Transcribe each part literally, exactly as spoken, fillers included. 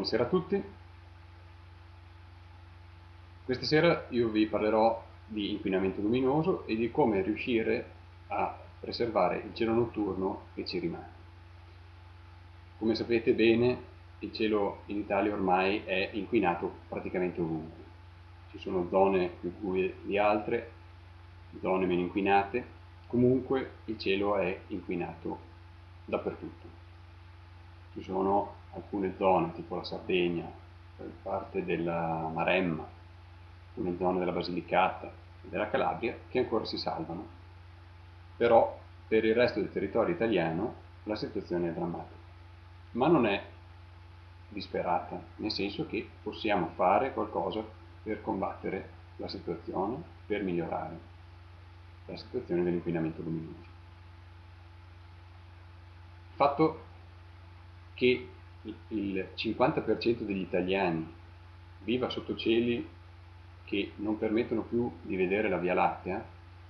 Buonasera a tutti. Questa sera io vi parlerò di inquinamento luminoso e di come riuscire a preservare il cielo notturno che ci rimane. Come sapete bene, il cielo in Italia ormai è inquinato praticamente ovunque. Ci sono zone più buie di altre, zone meno inquinate, comunque il cielo è inquinato dappertutto. Ci sono alcune zone, tipo la Sardegna, parte della Maremma, alcune zone della Basilicata e della Calabria che ancora si salvano. Però per il resto del territorio italiano la situazione è drammatica. Ma non è disperata, nel senso che possiamo fare qualcosa per combattere la situazione, per migliorare la situazione dell'inquinamento luminoso. Il fatto che il cinquanta per cento degli italiani viva sotto cieli che non permettono più di vedere la Via Lattea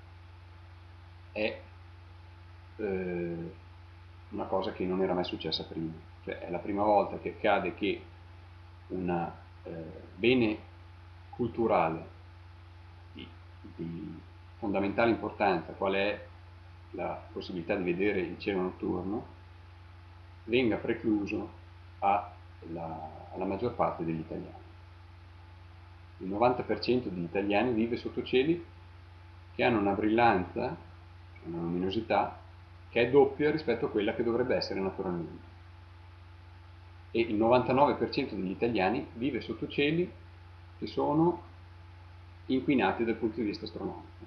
è eh, una cosa che non era mai successa prima. Cioè, è la prima volta che accade che un eh, bene culturale di, di fondamentale importanza, qual è la possibilità di vedere il cielo notturno, venga precluso alla, alla maggior parte degli italiani. Il novanta per cento degli italiani vive sotto cieli che hanno una brillanza, una luminosità, che è doppia rispetto a quella che dovrebbe essere naturalmente. E il novantanove per cento degli italiani vive sotto cieli che sono inquinati dal punto di vista astronomico.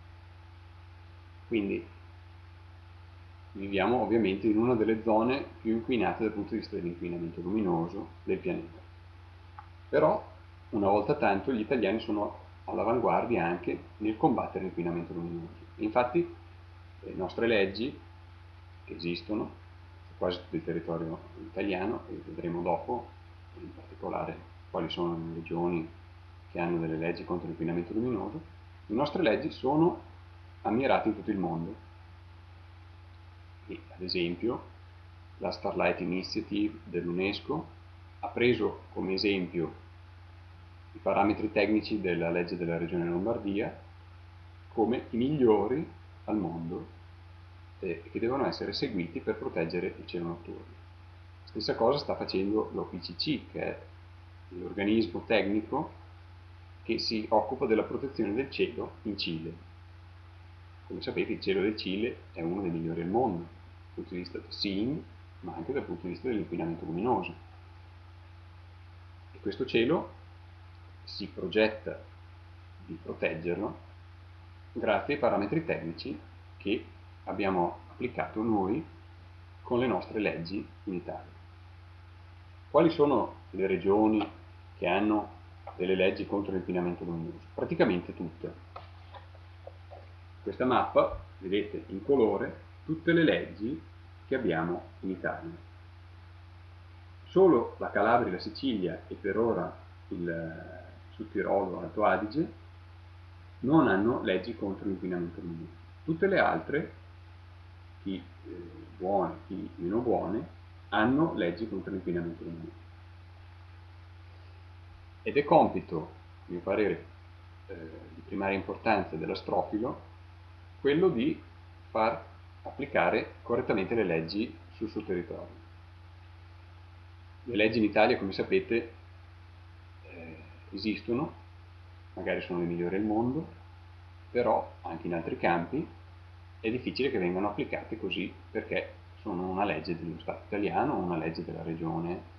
Quindi viviamo ovviamente in una delle zone più inquinate dal punto di vista dell'inquinamento luminoso del pianeta. Però, una volta tanto, gli italiani sono all'avanguardia anche nel combattere l'inquinamento luminoso. Infatti, le nostre leggi, che esistono su quasi tutto il territorio italiano, e vedremo dopo, in particolare quali sono le regioni che hanno delle leggi contro l'inquinamento luminoso, le nostre leggi sono ammirate in tutto il mondo. E, ad esempio, la Starlight Initiative dell'UNESCO ha preso come esempio i parametri tecnici della legge della Regione Lombardia come i migliori al mondo e che devono essere seguiti per proteggere il cielo notturno. Stessa cosa sta facendo l'O P C C, che è l'organismo tecnico che si occupa della protezione del cielo in Cile. Come sapete, il cielo del Cile è uno dei migliori al mondo, dal punto di vista del seeing, ma anche dal punto di vista dell'inquinamento luminoso. E questo cielo si progetta di proteggerlo grazie ai parametri tecnici che abbiamo applicato noi con le nostre leggi in Italia. Quali sono le regioni che hanno delle leggi contro l'inquinamento luminoso? Praticamente tutte. Questa mappa, vedete in colore, tutte le leggi che abbiamo in Italia. Solo la Calabria, la Sicilia e per ora il Sud Tirolo, Alto Adige non hanno leggi contro l'inquinamento luminoso. Tutte le altre, chi eh, buone, chi meno buone, hanno leggi contro l'inquinamento luminoso. Ed è compito, a mio parere, eh, di primaria importanza dell'astrofilo quello di far applicare correttamente le leggi sul suo territorio. Le leggi in Italia, come sapete, eh, esistono, magari sono le migliori al mondo, però anche in altri campi è difficile che vengano applicate così perché sono una legge dello Stato italiano o una legge della regione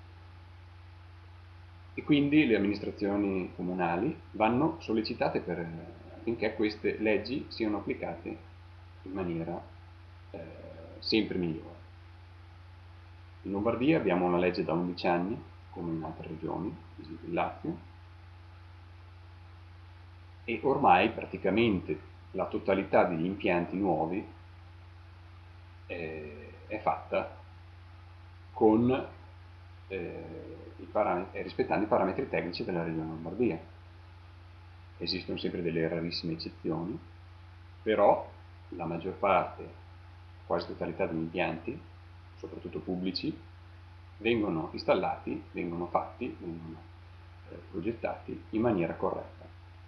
e quindi le amministrazioni comunali vanno sollecitate per, affinché queste leggi siano applicate in maniera eh, sempre migliore. In Lombardia abbiamo una legge da undici anni, come in altre regioni, ad esempio il Lazio, e ormai praticamente la totalità degli impianti nuovi eh, è fatta con, eh, i parametri, rispettando i parametri tecnici della regione Lombardia. Esistono sempre delle rarissime eccezioni, però la maggior parte, quasi totalità degli impianti, soprattutto pubblici, vengono installati, vengono fatti, vengono eh, progettati in maniera corretta.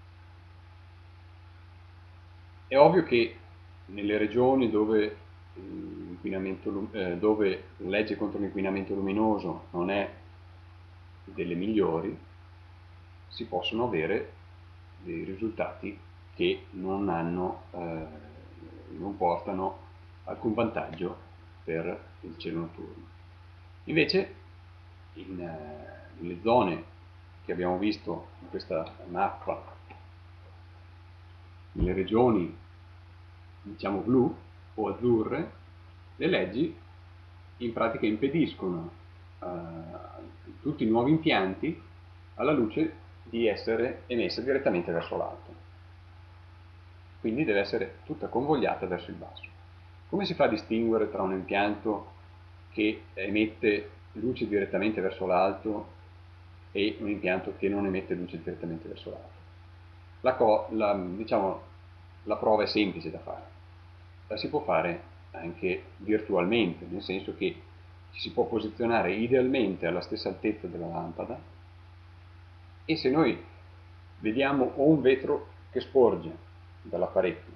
È ovvio che nelle regioni dove, eh, dove la legge contro l'inquinamento luminoso non è delle migliori, si possono avere dei risultati che non, hanno, eh, non portano alcun vantaggio per il cielo notturno. Invece in, eh, nelle zone che abbiamo visto in questa mappa, nelle regioni diciamo blu o azzurre, le leggi in pratica impediscono a tutti i nuovi impianti alla luce di essere emessa direttamente verso l'alto, quindi deve essere tutta convogliata verso il basso. Come si fa a distinguere tra un impianto che emette luce direttamente verso l'alto e un impianto che non emette luce direttamente verso l'alto? La, co la, diciamo, la prova è semplice da fare, la si può fare anche virtualmente, nel senso che ci si può posizionare idealmente alla stessa altezza della lampada e se noi vediamo o un vetro che sporge dall'apparecchio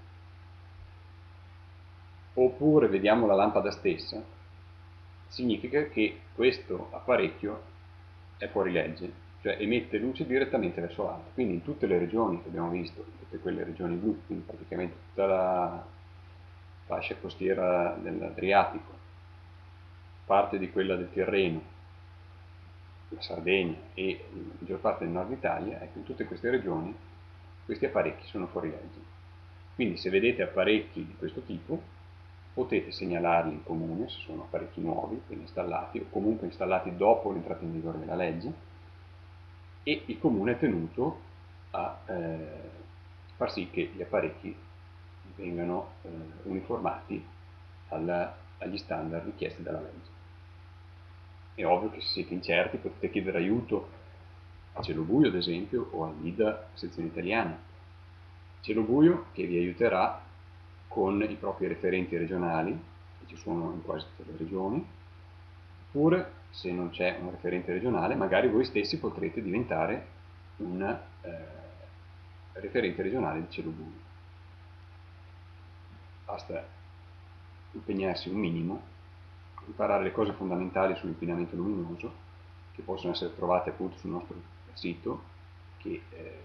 oppure vediamo la lampada stessa, significa che questo apparecchio è fuori legge, cioè emette luce direttamente verso l'alto. Quindi in tutte le regioni che abbiamo visto, in tutte quelle regioni blu, quindi praticamente tutta la fascia costiera dell'Adriatico, parte di quella del Tirreno, la Sardegna e la maggior parte del nord Italia, ecco, in tutte queste regioni questi apparecchi sono fuori legge. Quindi se vedete apparecchi di questo tipo potete segnalarli in comune se sono apparecchi nuovi, quindi installati o comunque installati dopo l'entrata in vigore della legge, e il comune è tenuto a eh, far sì che gli apparecchi vengano eh, uniformati alla, agli standard richiesti dalla legge. È ovvio che se siete incerti potete chiedere aiuto a Cielo Buio, ad esempio, o all'I D A sezione italiana. Cielo Buio che vi aiuterà con i propri referenti regionali, che ci sono in quasi tutte le regioni, oppure se non c'è un referente regionale, magari voi stessi potrete diventare un eh, referente regionale di Cielo Buio. Basta impegnarsi un minimo, imparare le cose fondamentali sull'inquinamento luminoso, che possono essere trovate appunto sul nostro sito, che eh,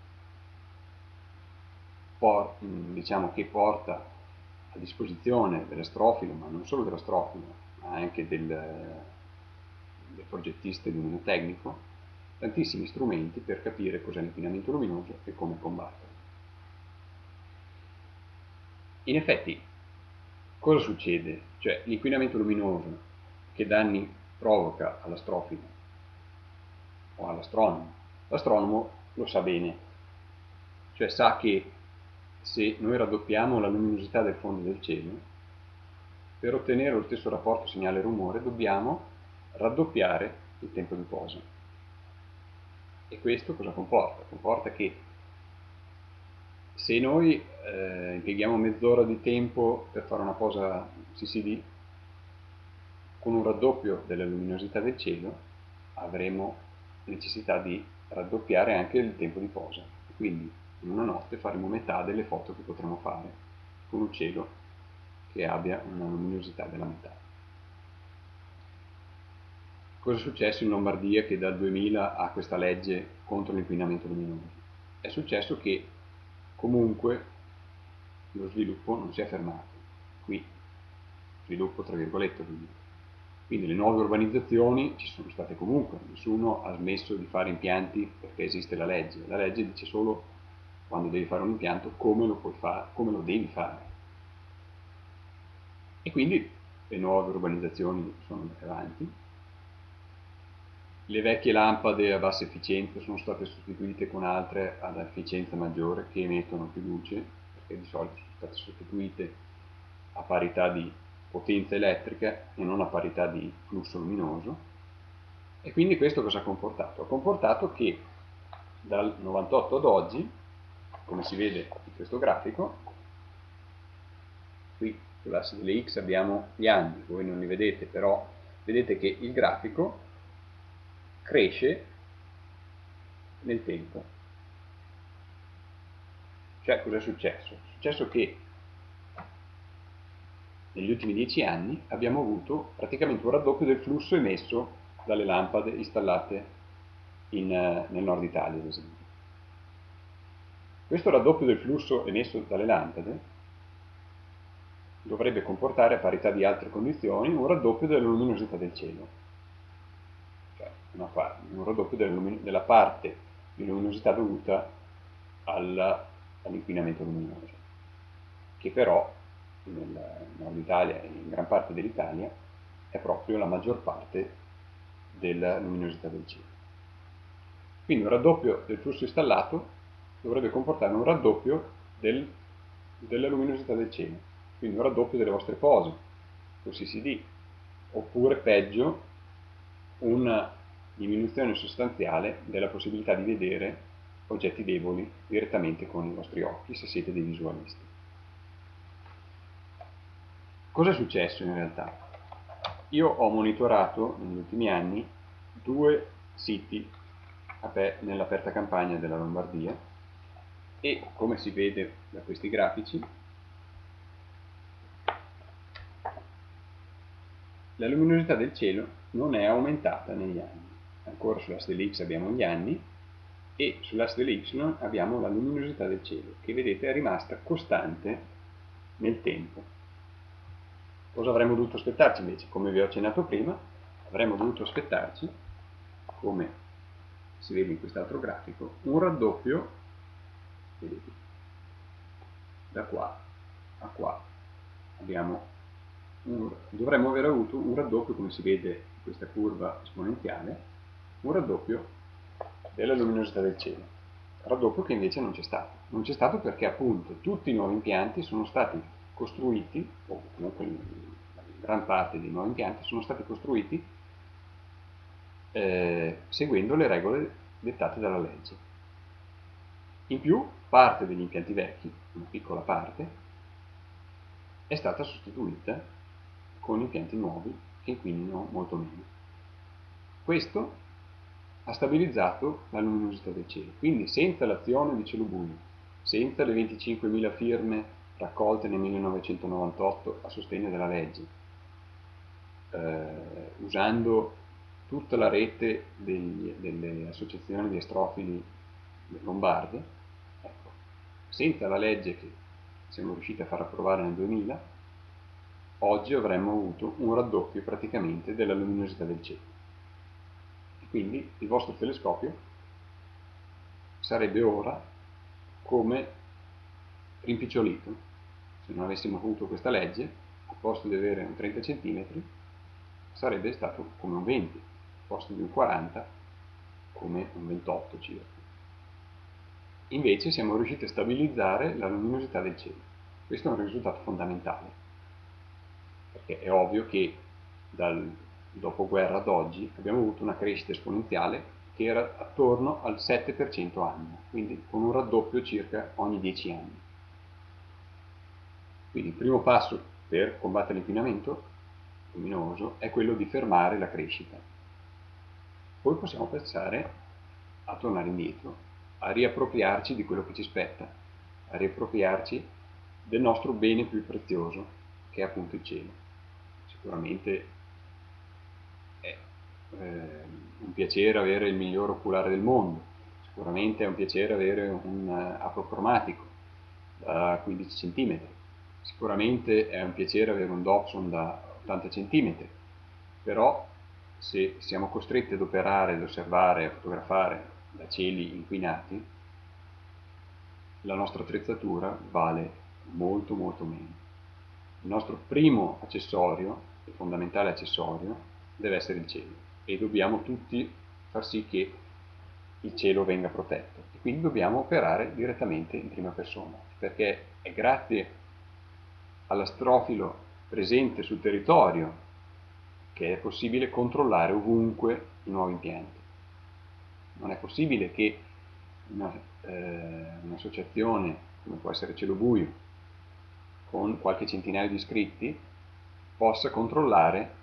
por, diciamo che porta a disposizione dell'astrofilo, ma non solo dell'astrofilo, ma anche del, del progettista illuminotecnico, tantissimi strumenti per capire cos'è l'inquinamento luminoso e come combatterlo. In effetti, cosa succede? Cioè, l'inquinamento luminoso che danni provoca all'astrofilo o all'astronomo? L'astronomo lo sa bene, cioè sa che se noi raddoppiamo la luminosità del fondo del cielo, per ottenere lo stesso rapporto segnale-rumore dobbiamo raddoppiare il tempo di posa. E questo cosa comporta? Comporta che se noi eh, impieghiamo mezz'ora di tempo per fare una posa C C D, con un raddoppio della luminosità del cielo avremo necessità di raddoppiare anche il tempo di posa. Quindi in una notte faremo metà delle foto che potremo fare con un cielo che abbia una luminosità della metà. Cosa è successo in Lombardia che dal duemila ha questa legge contro l'inquinamento luminoso? È successo che comunque lo sviluppo non si è fermato. Qui sviluppo tra virgolette, quindi le nuove urbanizzazioni ci sono state comunque, nessuno ha smesso di fare impianti perché esiste la legge, la legge dice solo quando devi fare un impianto come lo puoi fare, come lo devi fare. E quindi le nuove urbanizzazioni sono andate avanti, le vecchie lampade a bassa efficienza sono state sostituite con altre ad efficienza maggiore che emettono più luce, perché di solito sono state sostituite a parità di potenza elettrica e non a parità di flusso luminoso. E quindi questo cosa ha comportato? Ha comportato che dal novantotto ad oggi, come si vede in questo grafico, qui sull'asse delle X abbiamo gli anni, voi non li vedete, però vedete che il grafico cresce nel tempo. Cioè, cosa è successo? È successo che negli ultimi dieci anni abbiamo avuto praticamente un raddoppio del flusso emesso dalle lampade installate in, eh, nel nord Italia, ad esempio. Questo raddoppio del flusso emesso dalle lampade dovrebbe comportare, a parità di altre condizioni, un raddoppio della luminosità del cielo, cioè una parte, un raddoppio della, della parte di luminosità dovuta al, all'inquinamento luminoso, che però nel nord Italia e in gran parte dell'Italia è proprio la maggior parte della luminosità del cielo. Quindi un raddoppio del flusso installato dovrebbe comportare un raddoppio del, della luminosità del cielo, quindi un raddoppio delle vostre pose, o C C D, oppure peggio, una diminuzione sostanziale della possibilità di vedere oggetti deboli direttamente con i vostri occhi, se siete dei visualisti. Cosa è successo in realtà? Io ho monitorato negli ultimi anni due siti nell'aperta campagna della Lombardia e, come si vede da questi grafici, la luminosità del cielo non è aumentata negli anni. Ancora sull'asse dell'X abbiamo gli anni e sull'asse dell'Y abbiamo la luminosità del cielo, che vedete è rimasta costante nel tempo. Cosa avremmo dovuto aspettarci invece? Come vi ho accennato prima, avremmo dovuto aspettarci, come si vede in quest'altro grafico, un raddoppio, vedete, da qua a qua abbiamo un, dovremmo aver avuto un raddoppio, come si vede in questa curva esponenziale, un raddoppio della luminosità del cielo, raddoppio che invece non c'è stato. Non c'è stato perché appunto tutti i nuovi impianti sono stati costruiti, o comunque gran parte dei nuovi impianti sono stati costruiti eh, seguendo le regole dettate dalla legge. In più, parte degli impianti vecchi, una piccola parte, è stata sostituita con impianti nuovi che inquinino molto meno. Questo ha stabilizzato la luminosità del cielo, quindi senza l'azione di Cielo Buio, senza le venticinquemila firme raccolte nel millenovecentonovantotto a sostegno della legge, eh, usando tutta la rete degli, delle associazioni di astrofili lombarde, ecco, senza la legge che siamo riusciti a far approvare nel duemila, oggi avremmo avuto un raddoppio praticamente della luminosità del cielo. E quindi il vostro telescopio sarebbe ora come rimpicciolito. Se non avessimo avuto questa legge, al posto di avere un trenta centimetri, sarebbe stato come un venti, al posto di un quaranta, come un ventotto circa. Invece siamo riusciti a stabilizzare la luminosità del cielo. Questo è un risultato fondamentale, perché è ovvio che dal dopoguerra ad oggi abbiamo avuto una crescita esponenziale che era attorno al sette per cento annuo, quindi con un raddoppio circa ogni dieci anni. Quindi il primo passo per combattere l'inquinamento luminoso è quello di fermare la crescita. Poi possiamo pensare a tornare indietro, a riappropriarci di quello che ci spetta, a riappropriarci del nostro bene più prezioso, che è appunto il cielo. Sicuramente è eh, un piacere avere il miglior oculare del mondo, sicuramente è un piacere avere un uh, aprocromatico da quindici centimetri, sicuramente è un piacere avere un Dobson da ottanta centimetri, però se siamo costretti ad operare, ad osservare, a fotografare da cieli inquinati, la nostra attrezzatura vale molto molto meno. Il nostro primo accessorio, il fondamentale accessorio, deve essere il cielo e dobbiamo tutti far sì che il cielo venga protetto e quindi dobbiamo operare direttamente in prima persona, perché è grazie all'astrofilo presente sul territorio che è possibile controllare ovunque i nuovi impianti. Non è possibile che una, eh, un'associazione come può essere Cielo Buio con qualche centinaio di iscritti possa controllare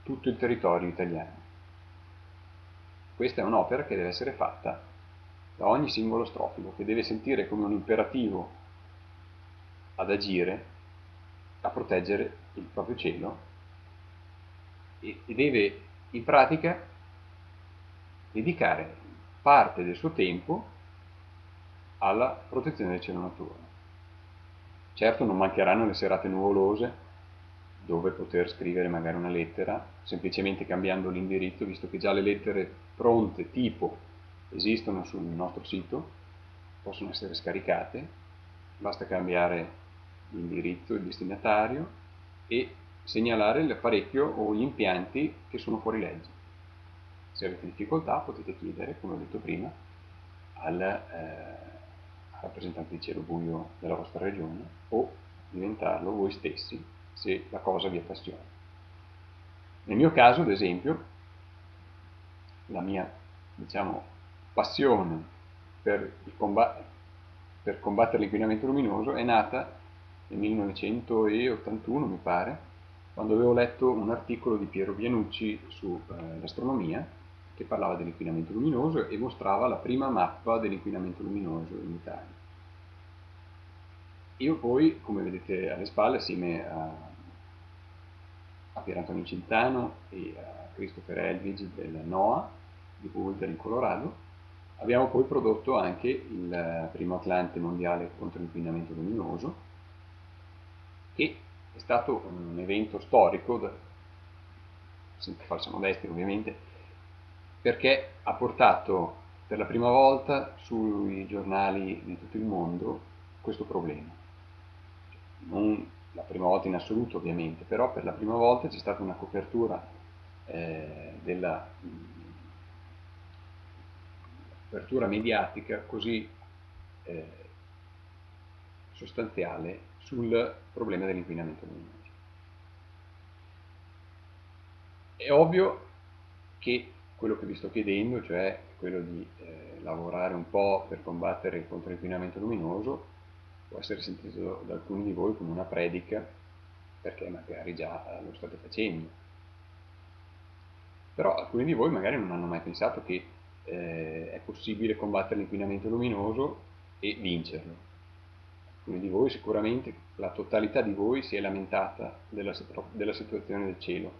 tutto il territorio italiano. Questa è un'opera che deve essere fatta da ogni singolo strofico, che deve sentire come un imperativo ad agire, a proteggere il proprio cielo e, e deve in pratica dedicare parte del suo tempo alla protezione del cielo notturno. Certo non mancheranno le serate nuvolose dove poter scrivere magari una lettera, semplicemente cambiando l'indirizzo, visto che già le lettere pronte, tipo, esistono sul nostro sito, possono essere scaricate, basta cambiare l'indirizzo, il destinatario e segnalare l'apparecchio o gli impianti che sono fuori legge. Se avete difficoltà potete chiedere, come ho detto prima, al eh, rappresentante di cielo buio della vostra regione o diventarlo voi stessi se la cosa vi appassiona. Nel mio caso, ad esempio, la mia, diciamo, passione per, il combat- per combattere l'inquinamento luminoso è nata nel millenovecentottantuno, mi pare, quando avevo letto un articolo di Piero Bianucci sull'astronomia eh, che parlava dell'inquinamento luminoso e mostrava la prima mappa dell'inquinamento luminoso in Italia. Io poi, come vedete alle spalle, assieme a, a Pier Antonio Centano e a Christopher Elvidge del NOAA di Boulder in Colorado, abbiamo poi prodotto anche il primo Atlante mondiale contro l'inquinamento luminoso, che è stato un evento storico, senza falsa modestia ovviamente, perché ha portato per la prima volta sui giornali di tutto il mondo questo problema. Non la prima volta in assoluto ovviamente, però per la prima volta c'è stata una copertura eh, della mh, copertura mediatica così eh, sostanziale sul problema dell'inquinamento luminoso. È ovvio che quello che vi sto chiedendo, cioè quello di eh, lavorare un po' per combattere contro l'inquinamento luminoso, può essere sentito da alcuni di voi come una predica, perché magari già lo state facendo. Però alcuni di voi magari non hanno mai pensato che eh, è possibile combattere l'inquinamento luminoso e vincerlo. Alcuni di voi sicuramente, la totalità di voi si è lamentata della, della situazione del cielo,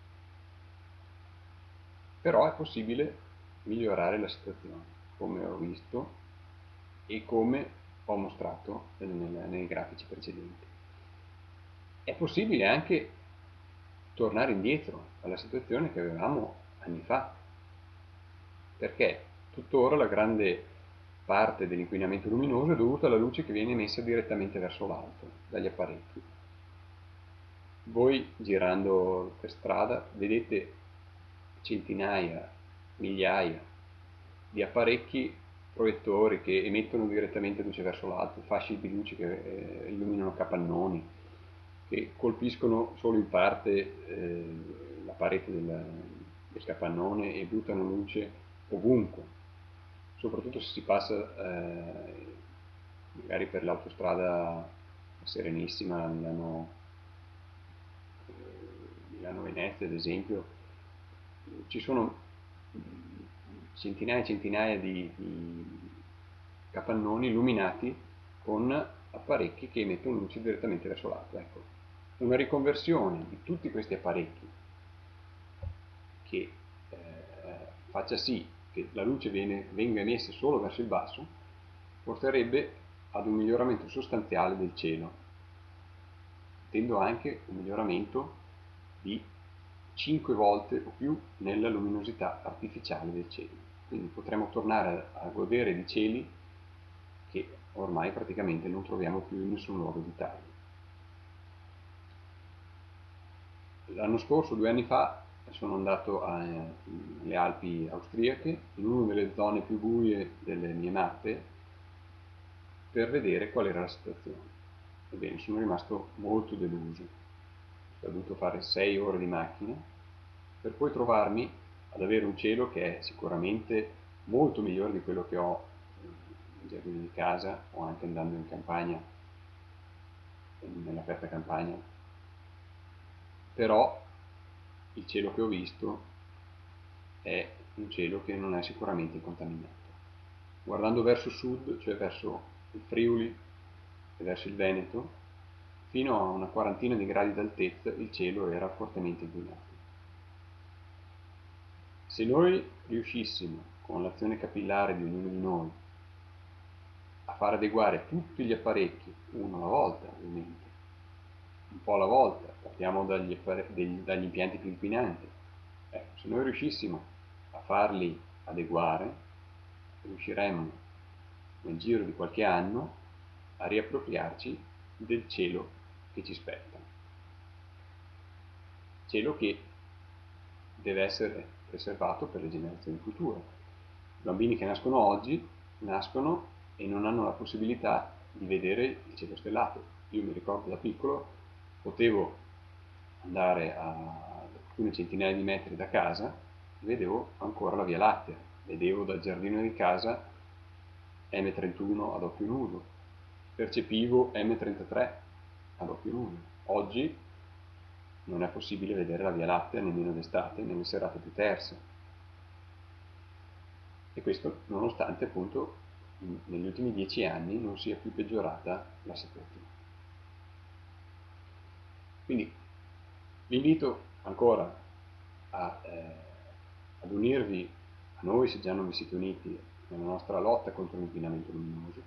però è possibile migliorare la situazione, come ho visto e come ho mostrato nel, nei grafici precedenti. È possibile anche tornare indietro alla situazione che avevamo anni fa, perché tuttora la grande parte dell'inquinamento luminoso è dovuta alla luce che viene emessa direttamente verso l'alto dagli apparecchi. Voi girando per strada vedete centinaia, migliaia di apparecchi proiettori che emettono direttamente luce verso l'alto, fasci di luce che eh, illuminano capannoni, che colpiscono solo in parte eh, la parete del, del capannone e buttano luce ovunque, soprattutto se si passa eh, magari per l'autostrada Serenissima, Milano, eh, Milano-Venezia ad esempio, ci sono centinaia e centinaia di, di capannoni illuminati con apparecchi che emettono luce direttamente verso l'alto. Ecco, una riconversione di tutti questi apparecchi che eh, faccia sì che la luce viene, venga emessa solo verso il basso, porterebbe ad un miglioramento sostanziale del cielo, tendo anche un miglioramento di cinque volte o più nella luminosità artificiale del cielo. Quindi potremo tornare a godere di cieli che ormai praticamente non troviamo più in nessun luogo d'Italia. L'anno scorso, due anni fa, sono andato alle Alpi austriache, in una delle zone più buie delle mie mappe, per vedere qual era la situazione. Ebbene, sono rimasto molto deluso. Ho dovuto fare sei ore di macchina per poi trovarmi ad avere un cielo che è sicuramente molto migliore di quello che ho in giardino di casa o anche andando in campagna, nell'aperta campagna, però il cielo che ho visto è un cielo che non è sicuramente incontaminato. Guardando verso sud, cioè verso il Friuli e verso il Veneto, fino a una quarantina di gradi d'altezza il cielo era fortemente inquinato. Se noi riuscissimo, con l'azione capillare di ognuno di noi, a far adeguare tutti gli apparecchi, uno alla volta ovviamente, un po' alla volta, partiamo dagli, degli, dagli impianti più inquinanti, ecco, se noi riuscissimo a farli adeguare, riusciremmo nel giro di qualche anno a riappropriarci del cielo che ci spetta. Cielo che deve essere preservato per le generazioni future. I bambini che nascono oggi nascono e non hanno la possibilità di vedere il cielo stellato. Io mi ricordo da piccolo, potevo andare a alcune centinaia di metri da casa e vedevo ancora la Via Lattea, vedevo dal giardino di casa emme trentuno ad occhio nudo, percepivo emme trentatré ad occhio nudo. Oggi non è possibile vedere la Via Lattea nemmeno d'estate, nelle serate più terse. E questo nonostante appunto negli ultimi dieci anni non sia più peggiorata la situazione. Quindi vi invito ancora a, eh, ad unirvi a noi, se già non vi siete uniti, nella nostra lotta contro l'inquinamento luminoso.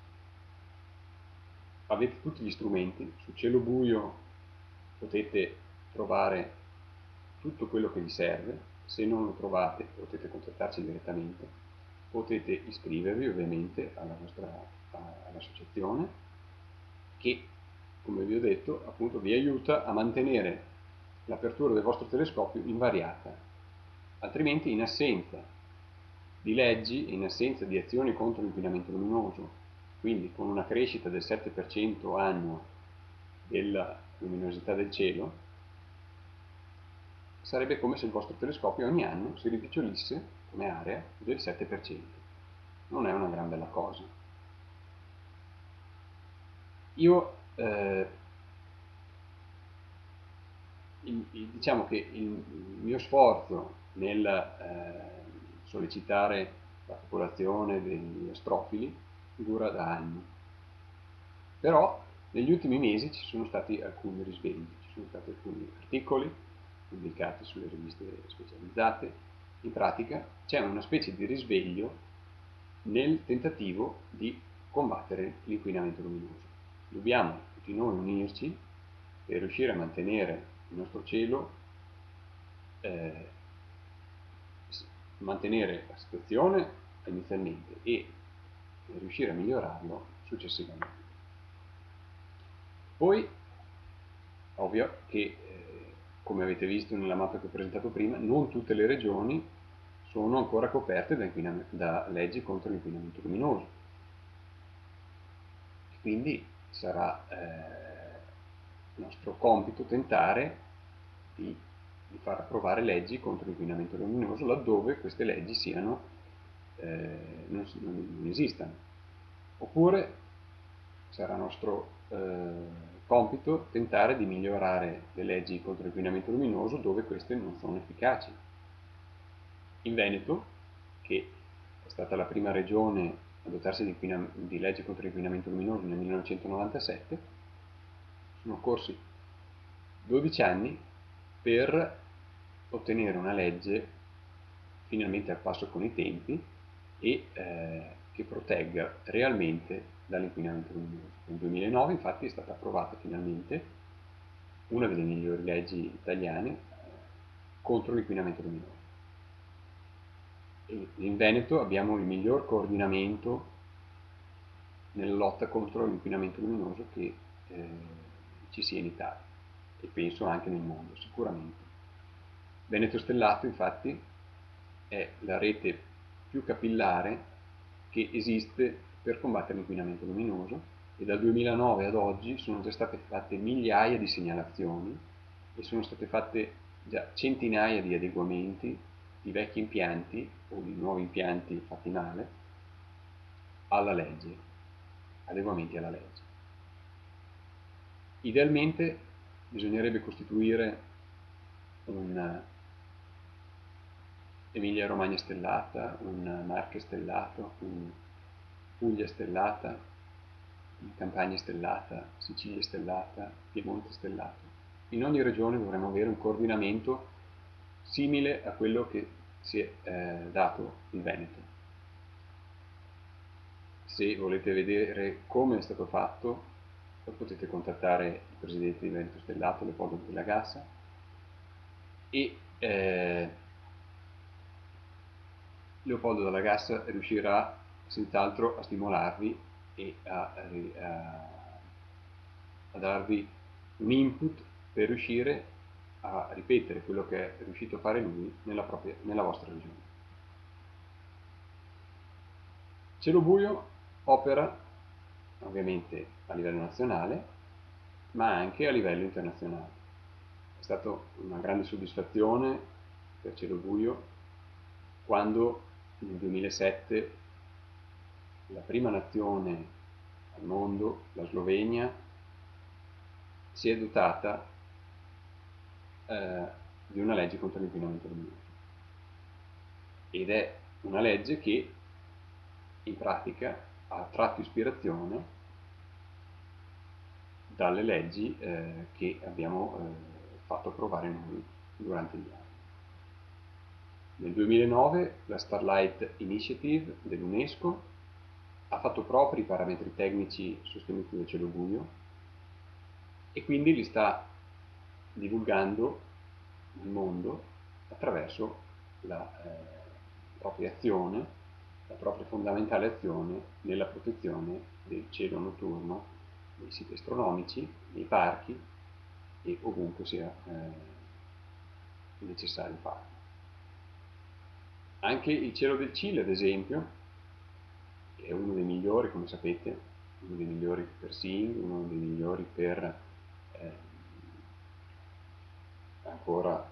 Avete tutti gli strumenti, su Cielo Buio potete trovare tutto quello che vi serve, se non lo trovate potete contattarci direttamente, potete iscrivervi ovviamente alla nostra all'associazione che, come vi ho detto, appunto vi aiuta a mantenere l'apertura del vostro telescopio invariata, altrimenti in assenza di leggi, in assenza di azioni contro l'inquinamento luminoso, quindi con una crescita del sette per cento annuo della luminosità del cielo, sarebbe come se il vostro telescopio ogni anno si rimpicciolisse come area del sette per cento. Non è una gran bella cosa. Io eh, il, il, diciamo che il, il mio sforzo nel eh, sollecitare la popolazione degli astrofili dura da anni, però negli ultimi mesi ci sono stati alcuni risvegli, ci sono stati alcuni articoli pubblicati sulle riviste specializzate. In pratica c'è una specie di risveglio nel tentativo di combattere l'inquinamento luminoso. Dobbiamo tutti noi unirci per riuscire a mantenere il nostro cielo, eh, mantenere la situazione inizialmente e riuscire a migliorarlo successivamente. Poi, ovvio che, eh, come avete visto nella mappa che ho presentato prima, non tutte le regioni sono ancora coperte da, da leggi contro l'inquinamento luminoso. Quindi sarà eh, nostro compito tentare di, di far approvare leggi contro l'inquinamento luminoso laddove queste leggi siano, eh, non, non esistano. Oppure sarà nostro eh, compito tentare di migliorare le leggi contro l'inquinamento luminoso dove queste non sono efficaci. In Veneto, che è stata la prima regione a dotarsi di, di leggi contro l'inquinamento luminoso nel millenovecentonovantasette, sono occorsi dodici anni per ottenere una legge finalmente al passo con i tempi e eh, che protegga realmente dall'inquinamento luminoso. Nel duemilanove infatti è stata approvata finalmente una delle migliori leggi italiane eh, contro l'inquinamento luminoso. E in Veneto abbiamo il miglior coordinamento nella lotta contro l'inquinamento luminoso che eh, ci sia in Italia e penso anche nel mondo, sicuramente. Veneto Stellato infatti è la rete più capillare che esiste per combattere l'inquinamento luminoso e dal duemilanove ad oggi sono già state fatte migliaia di segnalazioni e sono state fatte già centinaia di adeguamenti di vecchi impianti o di nuovi impianti fatti male alla legge, adeguamenti alla legge. Idealmente bisognerebbe costituire un Emilia Romagna stellata, un Marche stellato, un Puglia stellata, Campania stellata, Sicilia stellata, Piemonte stellato. In ogni regione dovremmo avere un coordinamento simile a quello che si è eh, dato in Veneto. Se volete vedere come è stato fatto, potete contattare il presidente di Veneto Stellato, Leopoldo Della Gassa, e eh, Leopoldo Della Gassa riuscirà senz'altro a stimolarvi e a, a, a darvi un input per riuscire a ripetere quello che è riuscito a fare lui nella, propria, nella vostra regione. Cielo Buio opera ovviamente a livello nazionale, ma anche a livello internazionale. È stata una grande soddisfazione per Cielo Buio quando nel duemilasette la prima nazione al mondo, la Slovenia, si è dotata eh, di una legge contro l'inquinamento luminoso. Ed è una legge che in pratica ha tratto ispirazione dalle leggi eh, che abbiamo eh, fatto approvare noi durante gli anni. Nel duemilanove la Starlight Initiative dell'UNESCO ha fatto propri i parametri tecnici sostenuti da Cielo Buio e quindi li sta divulgando nel mondo attraverso la eh, propria azione, la propria fondamentale azione nella protezione del cielo notturno nei siti astronomici, nei parchi e ovunque sia eh, necessario farlo. Anche il cielo del Cile, ad esempio, che è uno dei migliori, come sapete, uno dei migliori per seeing, uno dei migliori per eh, ancora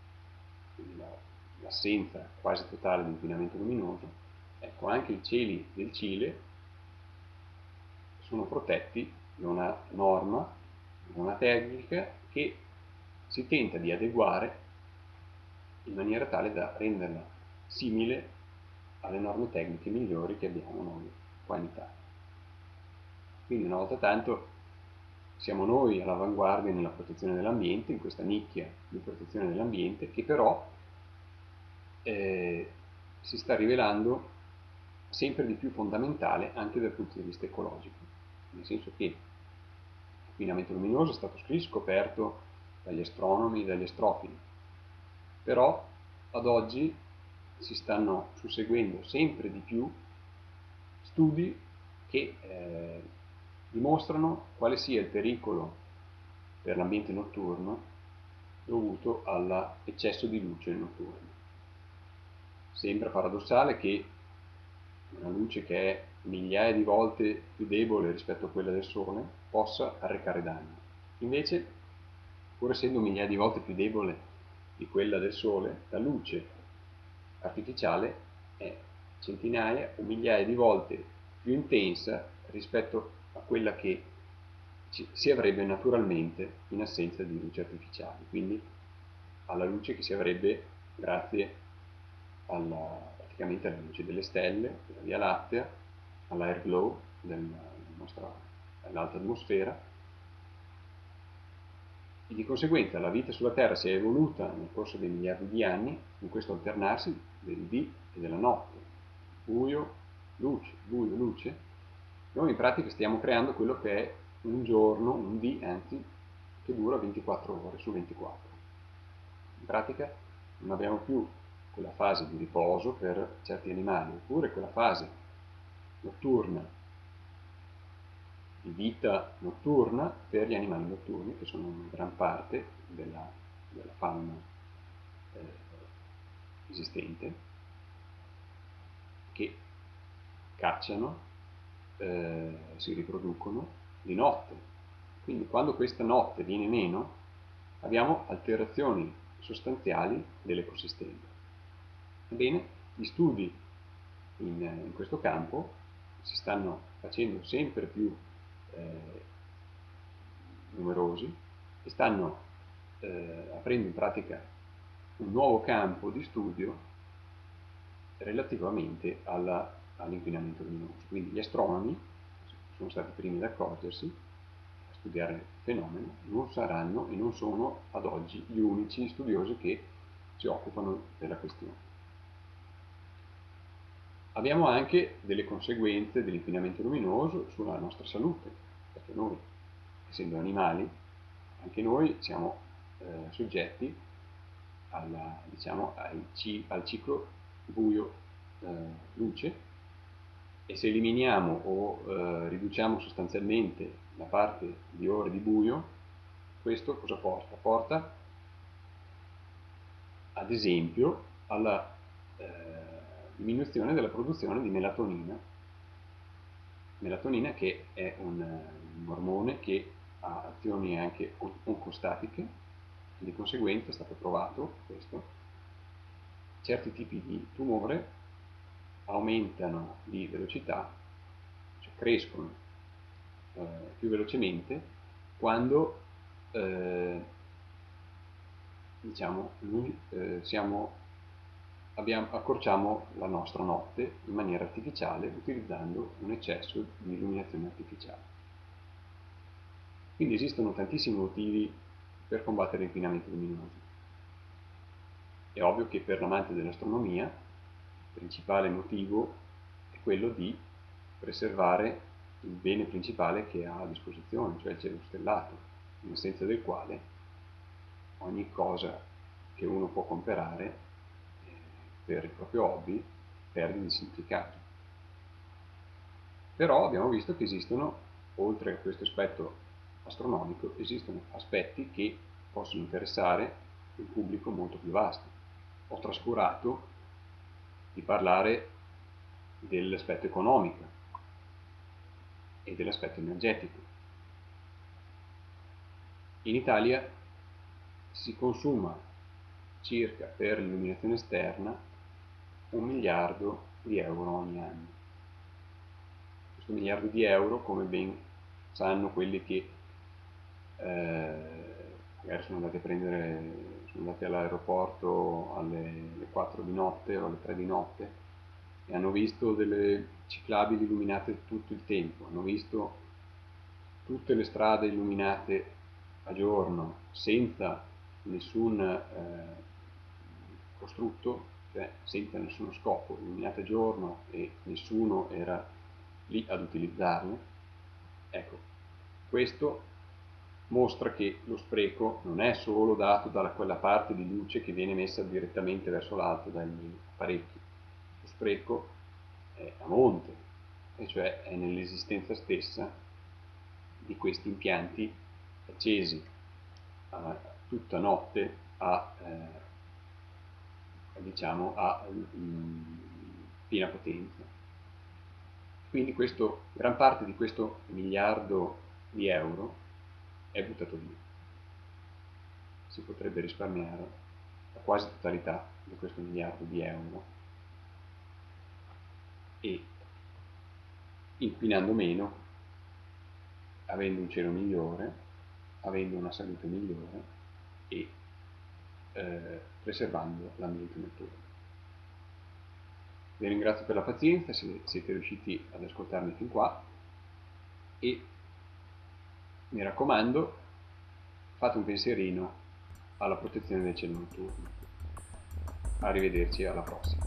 l'assenza quasi totale di inquinamento luminoso. Ecco, anche i cieli del Cile sono protetti da una norma, da una tecnica che si tenta di adeguare in maniera tale da renderla simile alle norme tecniche migliori che abbiamo noi qua in Italia. Quindi una volta tanto siamo noi all'avanguardia nella protezione dell'ambiente, in questa nicchia di protezione dell'ambiente, che però eh, si sta rivelando sempre di più fondamentale anche dal punto di vista ecologico, nel senso che l'inquinamento luminoso è stato scoperto dagli astronomi, dagli astrofili, però ad oggi si stanno susseguendo sempre di più studi che eh, dimostrano quale sia il pericolo per l'ambiente notturno dovuto all'eccesso di luce notturna. Sembra paradossale che una luce che è migliaia di volte più debole rispetto a quella del Sole possa arrecare danni. Invece, pur essendo migliaia di volte più debole di quella del Sole, la luce artificiale è centinaia o migliaia di volte più intensa rispetto a quella che si avrebbe naturalmente in assenza di luci artificiali, quindi alla luce che si avrebbe grazie alla, praticamente alla luce delle stelle, della Via Lattea, all'airglow dell'alta atmosfera, e di conseguenza la vita sulla Terra si è evoluta nel corso dei miliardi di anni in questo alternarsi del dì e della notte, buio, luce, buio, luce. Noi in pratica stiamo creando quello che è un giorno, un dì anzi, che dura ventiquattro ore su ventiquattro. In pratica non abbiamo più quella fase di riposo per certi animali, oppure quella fase notturna, di vita notturna per gli animali notturni, che sono una gran parte della, della fauna eh, esistente, che cacciano, eh, si riproducono di notte. Quindi quando questa notte viene meno, abbiamo alterazioni sostanziali dell'ecosistema. Ebbene, gli studi in, in questo campo si stanno facendo sempre più eh, numerosi e stanno eh, aprendo in pratica un nuovo campo di studio relativamente all'inquinamento luminoso. Quindi gli astronomi sono stati i primi ad accorgersi, a studiare il fenomeno, non saranno e non sono ad oggi gli unici studiosi che si occupano della questione. Abbiamo anche delle conseguenze dell'inquinamento luminoso sulla nostra salute, perché noi, essendo animali, anche noi siamo eh, soggetti alla, diciamo, ai, al ciclo buio-luce, e se eliminiamo o eh, riduciamo sostanzialmente la parte di ore di buio, questo cosa porta? Porta ad esempio alla eh, diminuzione della produzione di melatonina, melatonina che è un, un ormone che ha azioni anche oncostatiche, di conseguenza è stato provato questo. Certi tipi di tumore aumentano di velocità, cioè crescono eh, più velocemente quando eh, diciamo, noi, eh, siamo, abbiamo, accorciamo la nostra notte in maniera artificiale utilizzando un eccesso di illuminazione artificiale. Quindi esistono tantissimi motivi per combattere l'inquinamento luminoso. È ovvio che per l'amante dell'astronomia il principale motivo è quello di preservare il bene principale che ha a disposizione, cioè il cielo stellato, in assenza del quale ogni cosa che uno può comprare eh, per il proprio hobby perde di significato. Però abbiamo visto che esistono, oltre a questo aspetto astronomico, esistono aspetti che possono interessare un pubblico molto più vasto. Ho trascurato di parlare dell'aspetto economico e dell'aspetto energetico. In Italia si consuma circa per l'illuminazione esterna un miliardo di euro ogni anno. Questo miliardo di euro, come ben sanno quelli che eh, magari sono andati a prendere, sono andati all'aeroporto alle, alle quattro di notte o alle tre di notte e hanno visto delle ciclabili illuminate tutto il tempo, hanno visto tutte le strade illuminate a giorno senza nessun eh, costrutto, cioè senza nessuno scopo, illuminate a giorno e nessuno era lì ad utilizzarle. Ecco, questo mostra che lo spreco non è solo dato da quella parte di luce che viene messa direttamente verso l'alto dagli apparecchi, lo spreco è a monte, e cioè è nell'esistenza stessa di questi impianti accesi a tutta notte a, eh, diciamo, a mh, piena potenza. Quindi questo, gran parte di questo miliardo di euro è buttato via. Si potrebbe risparmiare la quasi totalità di questo miliardo di euro e inquinando meno, avendo un cielo migliore, avendo una salute migliore e eh, preservando l'ambiente notturno. Vi ringrazio per la pazienza, se siete riusciti ad ascoltarmi fin qua, e mi raccomando, fate un pensierino alla protezione del cielo notturno. Arrivederci, alla prossima.